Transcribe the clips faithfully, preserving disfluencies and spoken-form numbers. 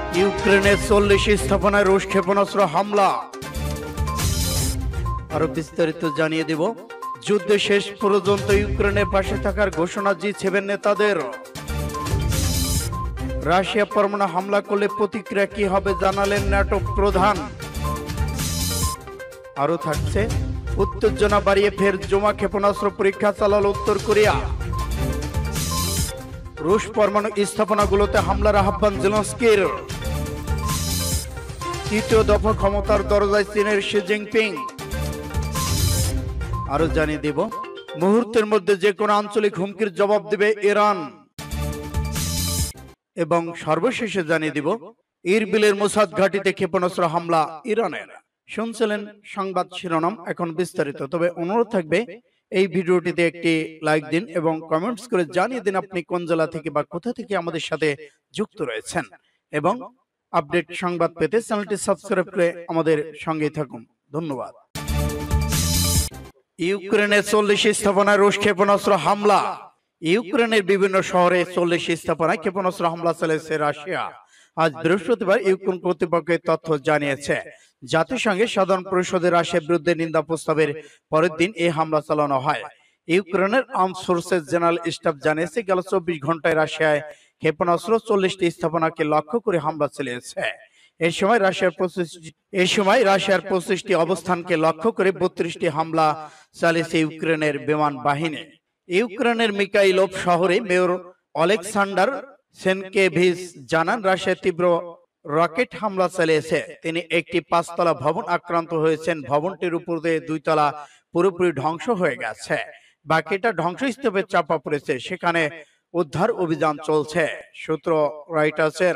ইউক্রেনের চল্লিশ স্থাপনায় রুশ ক্ষেপণাস্ত্র হামলা। আরো বিস্তারিত জানিয়ে দেব। যুদ্ধে শেষ পর্যন্ত ইউক্রেনের পাশে থাকার ঘোষণা জি সেভেন নেতাদের। রাশিয়া পরমাণু হামলা করলে প্রতিক্রিয়া কি হবে জানালেন ন্যাটো প্রধান। আরো থাকছে উত্তেজনা বাড়িয়ে ফের জমা ক্ষেপণাস্ত্র পরীক্ষা চালাল উত্তর কোরিয়া। রুশ পরমাণু স্থাপনাগুলোতে হামলার আহ্বান জেলেনস্কির। তৃতীয় দফা ক্ষমতার দরজায় চীনের শি জিনপিং। আরো জানিয়ে দেব, মুহূর্তের মধ্যে যে কোনো আঞ্চলিক হুমকির জবাব দেবে ইরান। এবং সর্বশেষে জানিয়ে দিব, ইরবিলের মোসাদ ঘাঁটিতে ক্ষেপণাস্ত্র হামলা ইরানের। শুনছিলেন সংবাদ শিরোনাম, এখন বিস্তারিত। তবে অনুরোধ থাকবে এই ভিডিওটিতে একটি লাইক দিন এবং কমেন্টস করে জানিয়ে দিন আপনি কোন জেলা থেকে বা কোথা থেকে আমাদের সাথে যুক্ত রয়েছেন। এবং আপডেট সংবাদ পেতে চ্যানেলটি সাবস্ক্রাইব করে আমাদের সঙ্গেই থাকুন। ধন্যবাদ। ইউক্রেনের চল্লিশ স্থাপনায় রুশ ক্ষেপণাস্ত্র হামলা। ইউক্রেনের বিভিন্ন শহরে চল্লিশ স্থাপনায় ক্ষেপণাস্ত্র হামলা চালিয়েছে রাশিয়া। আজ বৃহস্পতিবার ইউক্রেন কর্তৃপক্ষ তথ্য জানিয়েছে। জাতিসংঘের সাধারণ পরিষদে রাশিয়ার বিরুদ্ধে নিন্দা প্রস্তাবের পরের দিন এই হামলা চালানো হয়। ইউক্রেনের আর্মড ফোর্সেস জেনারেল স্টাফ জানিয়েছে, গেল চব্বিশ ঘন্টায় রাশিয়ায় ক্ষেপণাস্ত্র চল্লিশটি স্থাপনাকে লক্ষ্য করে হামলা চালিয়েছে। এই সময় রাশিয়ার পঁচিশ এই সময় রাশিয়ার পঁচিশটি অবস্থানকে লক্ষ্য করে বত্রিশটি হামলা চালিয়েছে ইউক্রেনের বিমান বাহিনী। ইউক্রেনের মিকাইলোভ শহরে মেয়র অলেকসান্ডার সেনকেভিচ জানান, রাশিয়া তীব্র রকেট হামলা চালিয়েছে। তিনি একটি পাঁচতলা ভবন আক্রান্ত হয়েছেন। ভবনটির উপর দিয়ে দুই তলা পুরোপুরি ধ্বংস হয়ে গেছে, বাকিটা ধ্বংসস্তূপে চাপা পড়েছে। সেখানে উদ্ধার অভিযান চলছে, সূত্র রয়টার্সের।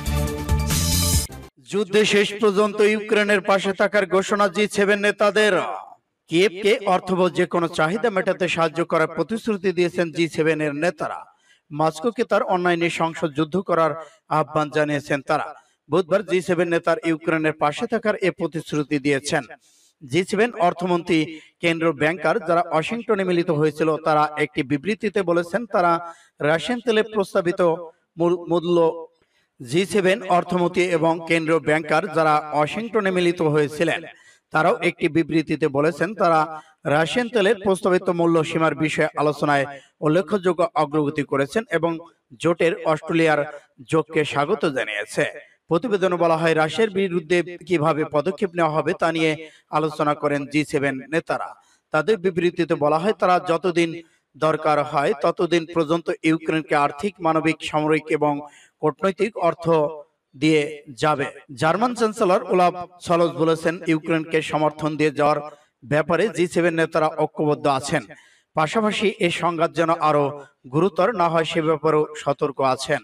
যুদ্ধে শেষ পর্যন্ত ইউক্রেনের পাশে থাকার ঘোষণা জি সেভেন নেতাদের। কিয়েভকে অর্থবহ যে কোনো চাহিদা মেটাতে সাহায্য করার প্রতিশ্রুতি দিয়েছেন জি সেভেন এর নেতারা। মস্কোকে তার অন্যায় নৃশংস যুদ্ধ করার আহ্বান জানিয়েছেন তারা। বুধবার জি সেভেন নেতার ইউক্রেনের পাশে থাকার এ প্রতিশ্রুতি দিয়েছেন। জি সেভেন অর্থমন্ত্রী, কেন্দ্রীয় ব্যাংকার যারা ওয়াশিংটনে মিলিত হয়েছিল, তারা একটি বিবৃতিতে বলেছেন তারা রাশিয়ান তেলের প্রস্তাবিত মূল্য জি সেভেন অর্থমন্ত্রী এবং কেন্দ্রীয় ব্যাংকার যারা ওয়াশিংটনে মিলিত হয়েছিলেন, তারাও একটি বিবৃতিতে বলেছেন তারা রাশিয়ান তেলের প্রস্তাবিত মূল্য সীমার বিষয়ে আলোচনায় উল্লেখযোগ্য অগ্রগতি করেছেন এবং জোটের অস্ট্রেলিয়ার যোগকে স্বাগত জানিয়েছে। প্রতিবেদনে বলা হয়, রাশিয়ার বিরুদ্ধে কিভাবে পদক্ষেপ নেওয়া হবে তা নিয়ে আলোচনা করেন জি সেভেন নেতারা। তাদের বিবৃতিতে বলা হয়, তারা যতদিন দরকার হয় ততদিন পর্যন্ত ইউক্রেনকে আর্থিক, মানবিক, সামরিক এবং কূটনৈতিক অর্থ দিয়ে যাবে। জার্মান চ্যান্সেলর ওলাফ সলজ বলেছেন, ইউক্রেনকে সমর্থন দিয়ে যাওয়ার ব্যাপারে জি সেভেন নেতারা ঐক্যবদ্ধ আছেন। পাশাপাশি এই সংঘাত যেন আরো গুরুতর না হয় সে ব্যাপারেও সতর্ক আছেন।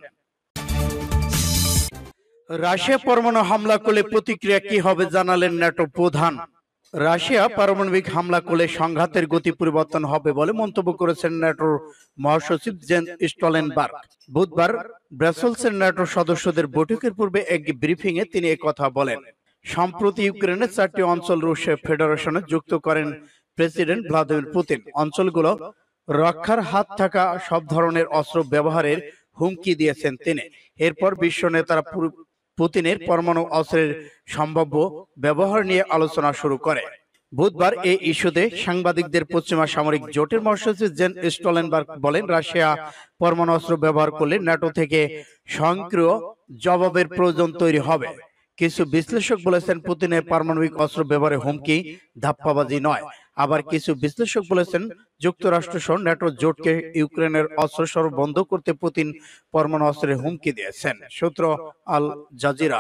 রাশিয়া পরমাণু হামলা করলে প্রতিক্রিয়া কি হবে জানালেন ন্যাটো প্রধান। রাশিয়া পারমাণবিক হামলা করলে সংঘাতের গতি পরিবর্তন হবে বলে মন্তব্য করেছেন ন্যাটোর মহাসচিব জেন্স স্টলটেনবার্গ। বুধবার ব্রাসেলসের ন্যাটো সদস্যদের বৈঠকের পূর্বে এক ব্রিফিং এ তিনি একথা বলেন। সম্প্রতি ইউক্রেনের চারটি অঞ্চল রুশ ফেডারেশনে যুক্ত করেন প্রেসিডেন্ট ভ্লাদিমির পুতিন। অঞ্চলগুলো রক্ষার হাত থাকা সব ধরনের অস্ত্র ব্যবহারের হুমকি দিয়েছেন তিনি। এরপর বিশ্ব নেতারা পুতিনের পরমাণু অস্ত্রের সম্ভাব্য ব্যবহার নিয়ে আলোচনা শুরু করে। বুধবার এই ইস্যুতে সাংবাদিকদের পশ্চিমা সামরিক জোটের মহাসচিব জেন্স স্টলটেনবার্গ বলেন, রাশিয়া পরমাণু অস্ত্র ব্যবহার করলে ন্যাটো থেকে স্বয়ংক্রিয় জবাবের প্রয়োজন তৈরি হবে। কিছু বিশ্লেষক বলেছেন, পুতিনের পারমাণবিক অস্ত্র ব্যবহারের হুমকি ধাপ্পাবাজি নয়। আবার কিছু বিশ্লেষক বলেছেন, যুক্তরাষ্ট্র সহ ন্যাটো জোটকে ইউক্রেনের অস্ত্র সরবরাহ বন্ধ করতে পুতিন পরমাণু অস্ত্রের হুমকি দিয়েছেন। সূত্র আল জাজিরা।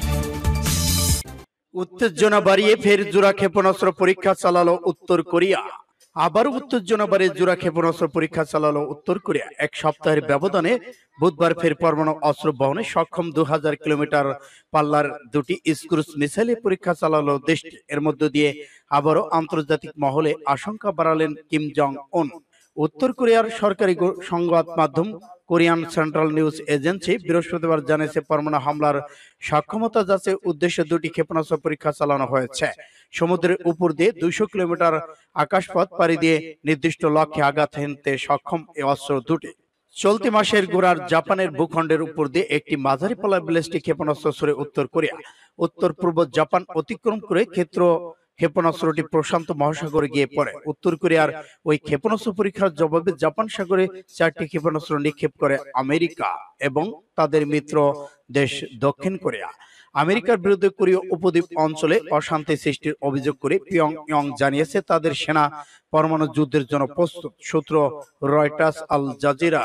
উত্তেজনা বাড়িয়ে ফের জোড়া ক্ষেপণাস্ত্র পরীক্ষা চালালো উত্তর কোরিয়া। আবারও উত্তেজনা বাড়িয়ে জোড়া ক্ষেপণাস্ত্র পরীক্ষা চালালো উত্তর কোরিয়া। এক সপ্তাহের ব্যবধানে বুধবার ফের পরমাণু অস্ত্র বহনে সক্ষম দু হাজার কিলোমিটার পাল্লার দুটি ক্রুজ মিসাইলের পরীক্ষা চালালো দেশটি। এর মধ্য দিয়ে আবারও আন্তর্জাতিক মহলে আশঙ্কা বাড়ালেন কিম জং উন। উত্তর কোরিয়ার সরকারি সংবাদ মাধ্যম কোরিয়ান সেন্ট্রাল নিউজ এজেন্সি বৃহস্পতিবার জানিয়েছে, পরমাণু হামলার সক্ষমতা যাচাইয়ের উদ্দেশ্যে দুটি ক্ষেপণাস্ত্র পরীক্ষা চালানো হয়েছে। সমুদ্রের উপর দিয়ে দুইশো কিলোমিটার আকাশপথ পাড়ি দিয়ে নির্দিষ্ট লক্ষ্যে আঘাত হানতে সক্ষম এই অস্ত্র দুটি। চলতি মাসের গোড়ার জাপানের ভূখণ্ডের উপর দিয়ে একটি মাঝারি পাল্লার ব্যালিস্টিক ক্ষেপণাস্ত্র ছুড়ে উত্তর কোরিয়া উত্তর পূর্ব জাপান অতিক্রম করে ক্ষেত্র ক্ষেপণাস্ত্রটি প্রশান্ত মহাসাগরে গিয়ে পড়ে। উত্তর কোরিয়ার ওই ক্ষেপণাস্ত্র পরীক্ষার জবাবে জাপান সাগরে চারটি ক্ষেপণাস্ত্র নিক্ষেপ করে আমেরিকা এবং তাদের মিত্র দেশ দক্ষিণ কোরিয়া। আমেরিকার বিরুদ্ধে কোরীয় উপদ্বীপ অঞ্চলে অশান্তি সৃষ্টির অভিযোগ করে পিয়ংইয়ং জানিয়েছে তাদের সেনা পরমাণু যুদ্ধের জন্য প্রস্তুত। সূত্র রয়টার্স, আল জাজিরা।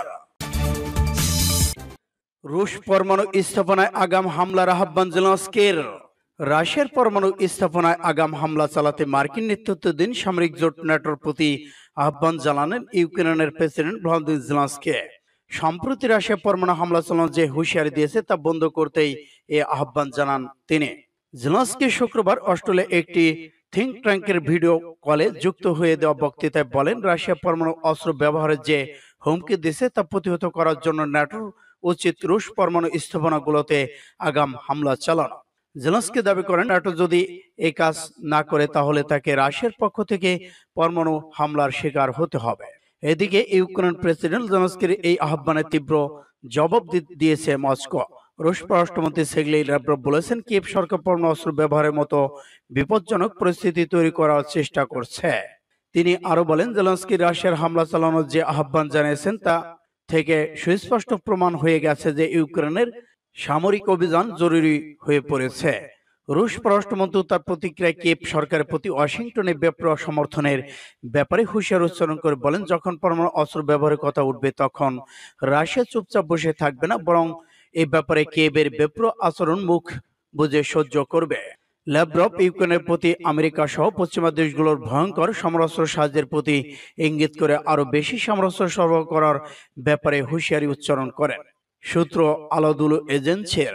রুশ পরমাণু স্থাপনায় আগাম হামলার আহ্বান জেলেনস্কির। রাশিয়ার পরমাণু স্থাপনায় আগাম হামলা চালাতে মার্কিন নেতৃত্বাধীন সামরিক জোট ন্যাটোর প্রতি আহ্বান জানালেন ইউক্রেনের প্রেসিডেন্ট ভলোদিমির জেলেনস্কি। সম্প্রতি রাশিয়া পরমাণু হামলা চালানোর যে হুঁশিয়ারি দিয়েছে তা বন্ধ করতেই এ আহ্বান জানান তিনি। জেলেনস্কি শুক্রবার অস্ট্রেলিয়া একটি থিঙ্ক ট্যাঙ্কের ভিডিও কলে যুক্ত হয়ে দেওয়া বক্তৃতায় বলেন, রাশিয়া পরমাণু অস্ত্র ব্যবহারের যে হুমকি দিয়েছে তা প্রতিহত করার জন্য ন্যাটোর উচিত রুশ পরমাণু স্থাপনাগুলোতে আগাম হামলা চালানো। জেলেনস্কি দাবি করেন, ন্যাটো যদি এই কাজ না করে তাহলে তাকে রাশিয়ার পক্ষ থেকে পরমাণু হামলার শিকার হতে হবে। এদিকে ইউক্রেন প্রেসিডেন্ট জেলেনস্কির এই আহ্বানে তীব্র জবাব দিয়েছে মস্কো। রুশ পররাষ্ট্রমন্ত্রী সের্গেই ল্যাভরভ বলেছেন, কিয়েভ সরকার পরমাণু অস্ত্র ব্যবহারের মতো বিপজ্জনক পরিস্থিতি তৈরি করার চেষ্টা করছে। তিনি আরো বলেন, জেলেনস্কি রাশিয়ার হামলা চালানোর যে আহ্বান জানিয়েছেন তা থেকে সুস্পষ্ট প্রমাণ হয়ে গেছে যে ইউক্রেনের সামরিক অভিযান জরুরি হয়ে পড়েছে। রুশ পররাষ্ট্রমন্ত্রী তার প্রতিক্রিয়ায় কিয়েভ সরকারের প্রতি ওয়াশিংটনে বেপরোয়া সমর্থনের ব্যাপারে হুঁশিয়ারি উচ্চারণ করে বলেন, যখন পরমাণু অস্ত্র ব্যবহারের কথা উঠবে তখন রাশিয়া চুপচাপ বসে থাকবে না, বরং এই ব্যাপারে কিয়েভের বেপরোয়া আচরণ মুখ বুজে সহ্য করবে। ল্যাভরভ ইউক্রেনের প্রতি আমেরিকা সহ পশ্চিমা দেশগুলোর ভয়ঙ্কর সমরাস্ত্র সাহায্যের প্রতি ইঙ্গিত করে আরো বেশি সমরাস্ত্র সরবরাহ করার ব্যাপারে হুঁশিয়ারি উচ্চারণ করেন। সূত্র আলাদুল এজেন্সির।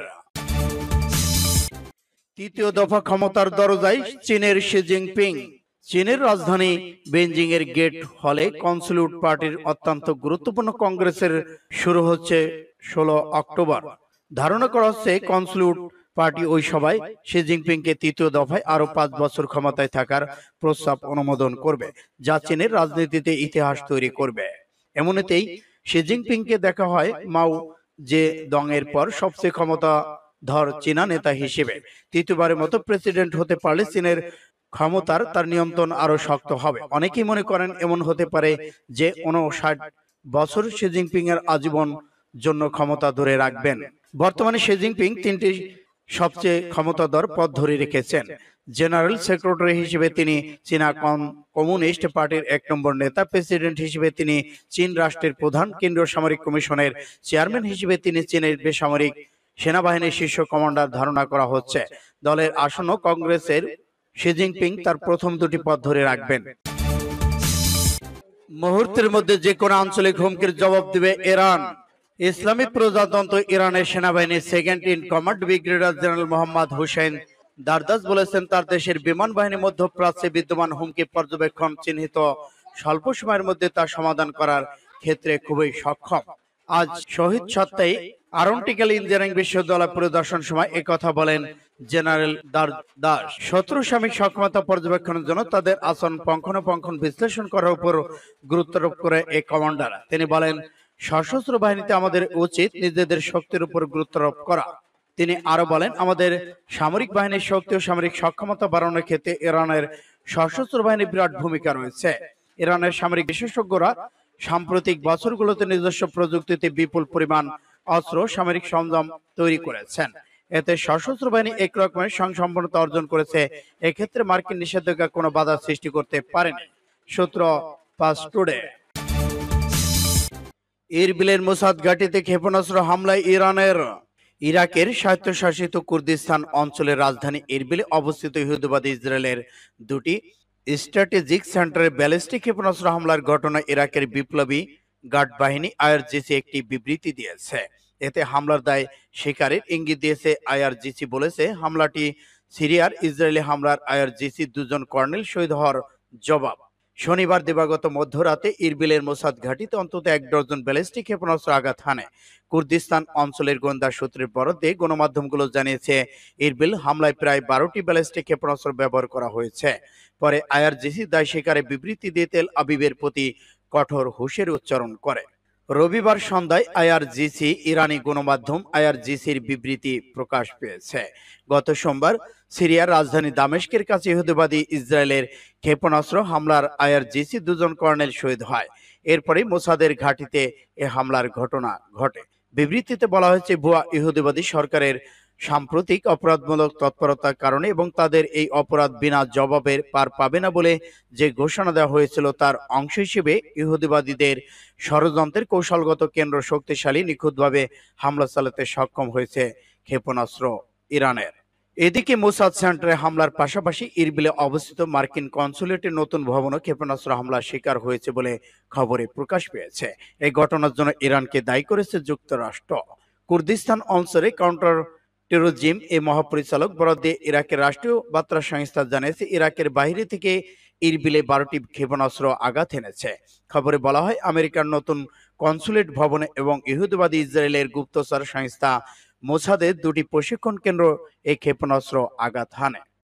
তৃতীয় দফা ক্ষমতার দরজায় চীনের শি জিনপিং। চীনের রাজধানী বেইজিং এর গেট হলে কনসুলেট পার্টির অত্যন্ত গুরুত্বপূর্ণ কংগ্রেসের শুরু হচ্ছে ষোলো অক্টোবর। ধারণা করা হচ্ছে কনসুলেট পার্টি ওই সভায় শি জিনপিংকে তৃতীয় দফায় আরো পাঁচ বছর ক্ষমতায় থাকার প্রস্তাব অনুমোদন করবে, যা চীনের রাজনীতিতে ইতিহাস তৈরি করবে। এমনিতেই শি জিনপিংকে দেখা হয় মাও জে দং এর পর সবচেয়ে ক্ষমতাধর চীনা নেতা হিসেবে। তৃতীয়বারের মতো প্রেসিডেন্ট হতে পারলে চীনের ক্ষমতার তার নিয়ন্ত্রণ আরো শক্ত হবে। অনেকেই মনে করেন এমন হতে পারে যে ঊনষাট বছর শি জিনপিং এর আজীবন জন্য ক্ষমতা ধরে রাখবেন। বর্তমানে শি জিনপিং তিনটি সবচেয়ে ক্ষমতাধর পদ ধরে রেখেছেন। জেনারেল সেক্রেটারি হিসেবে তিনি চীনা কমিউনিস্ট পার্টির এক নম্বর নেতা, প্রেসিডেন্ট হিসেবে তিনি চীন রাষ্ট্রের প্রধান, কেন্দ্রীয় সামরিক কমিশনের চেয়ারম্যান হিসেবে তিনি চীনের বেসামরিক সেনাবাহিনীর শীর্ষ কমান্ডার ধারণা করা হচ্ছে। দলের আসন্ন কংগ্রেসের শি জিনপিং তার প্রথম দুটি পদ ধরে রাখবেন। মুহূর্তের মধ্যে যে কোনো আঞ্চলিক হুমকির জবাব দিবে ইরান। ইসলামী প্রজাতন্ত্র ইরানের সেনাবাহিনীর second in command brigadier general Mohammad Hossein Dardas বলেছেন, তার দেশের বিমান বাহিনী মধ্যপ্রাচ্যে বিদ্যমান হুমকি পর্যবেক্ষণ চিহ্নিত স্বল্প সময়ের মধ্যে তা সমাধান করার ক্ষেত্রে খুবই সক্ষম। আজ শহীদ সত্তায় আরন্টিক্যাল ইঞ্জিনিয়ারিং বিশ্ববিদ্যালয় পরিদর্শন সময় একথা বলেন জেনারেল দারদাস। শত্রু সামরিক সক্ষমতা পর্যবেক্ষণের জন্য তাদের আচরণ পুঙ্খানুপুঙ্খ বিশ্লেষণ করার উপর গুরুত্বারোপ করে এই কমান্ডার। তিনি বলেন, সশস্ত্র বাহিনীতে আমাদের উচিত নিজেদের শক্তির উপর গুরুত্বারোপ করা। তিনি আরো বলেন, আমাদের সামরিক বাহিনীর শক্তি ও সামরিক সক্ষমতা বাড়ানোর ক্ষেত্রে ইরানের সশস্ত্র বাহিনীর বিরাট ভূমিকা রয়েছে। ইরানের সামরিক বিশেষজ্ঞরা সাম্প্রতিক বছরগুলোতে নিজস্ব প্রযুক্তিতে বিপুল পরিমাণ অস্ত্র সামরিক সরঞ্জাম তৈরি করেছেন। এতে সশস্ত্র বাহিনী এক রকমের স্বয়ংসম্পূর্ণতা অর্জন করেছে। এক্ষেত্রে মার্কিন নিষেধাজ্ঞা কোনো বাধা সৃষ্টি করতে পারেনি। সূত্র পাঁচ টুডে। ইরবিলের মোসাদ ঘাঁটিতে ক্ষেপণাস্ত্র হামলায় ইরানের। ইরাকের স্বায়ত্তশাসিত কুর্দিস্তান অঞ্চলের রাজধানী ইরবিলে অবস্থিত ইহুদিবাদী ইসরায়েলের দুটি স্ট্র্যাটেজিক সেন্টারে ব্যালিস্টিক ক্ষেপণাস্ত্র হামলার ঘটনায় ইরাকের বিপ্লবী গার্ড বাহিনী আইআরজিসি একটি বিবৃতি দিয়েছে। এতে হামলার দায় স্বীকারের ইঙ্গিত দিয়েছে আইআরজিসি। বলেছে, হামলাটি সিরিয়ার ইসরায়েলি হামলার আইআরজিসি দুজন কর্নেল শহীদ হওয়ার জবাব। শনিবার দিবাগত মধ্যরাতে ইরবিলের মোসাদ ঘাঁটিতে অন্তত এক ডজন ব্যালিস্টিক ক্ষেপণাস্ত্র আঘাত হানে। কুর্দিস্তান অঞ্চলের গোয়েন্দা সূত্রের বরাতে গণমাধ্যমগুলো জানিয়েছে, ইরবিল হামলায় প্রায় বারোটি ব্যালিস্টিক ক্ষেপণাস্ত্র ব্যবহার করা হয়েছে। পরে আইআরজিসি দায় স্বীকারে বিবৃতি দিয়ে তেল আবিবের প্রতি কঠোর হুঁশিয়ারি উচ্চারণ করে। রবিবার সন্ধ্যায় আইআরজিসি ইরানি গণমাধ্যম আইআরজিসির বিবৃতি প্রকাশ পেয়েছে। গত সোমবার সিরিয়ার রাজধানী দামেস্কের কাছে ইহুদিবাদী ইসরায়েলের ক্ষেপণাস্ত্র হামলার আইআরজিসি দুজন কর্নেল শহীদ হয়। এরপরে মোসাদের ঘাঁটিতে এ হামলার ঘটনা ঘটে। বিবৃতিতে বলা হয়েছে, ভুয়া ইহুদিবাদী সরকারের সাম্প্রতিক অপরাধমূলক তৎপরতার কারণে এবং তাদের এই অপরাধ বিনা জবাবের পার পাবে না বলে যে ঘোষণা দেওয়া হয়েছিল তার অংশ হিসেবে ইহুদিবাদীদের ষড়যন্ত্রের কৌশলগত কেন্দ্র শক্তিশালী নিখুঁতভাবে হামলা চালাতে সক্ষম হয়েছে ক্ষেপণাস্ত্র ইরানের। এদিকে মোসাদ সেন্টারে হামলার পাশাপাশি ইরবিলে অবস্থিত মার্কিন কনসুলেটের নতুন ভবনও ক্ষেপণাস্ত্র হামলার শিকার হয়েছে বলে খবরে প্রকাশ পেয়েছে। এই ঘটনার জন্য ইরানকে দায়ী করেছে যুক্তরাষ্ট্র। কুর্দিস্তান অঞ্চলে কাউন্টার টেরোরিজম এ মহাপরিচালক বরাদ দিয়ে ইরাকের রাষ্ট্রীয় বার্তা সংস্থা জানিয়েছে, ইরাকের বাইরে থেকে ইরবিলে বারোটি ক্ষেপণাস্ত্র আঘাত এনেছে। খবরে বলা হয়, আমেরিকার নতুন কনসুলেট ভবনে এবং ইহুদিবাদী ইসরায়েলের গুপ্তচর সংস্থা মোসাদের দুটি প্রশিক্ষণ কেন্দ্র এই ক্ষেপণাস্ত্র আঘাত হানে।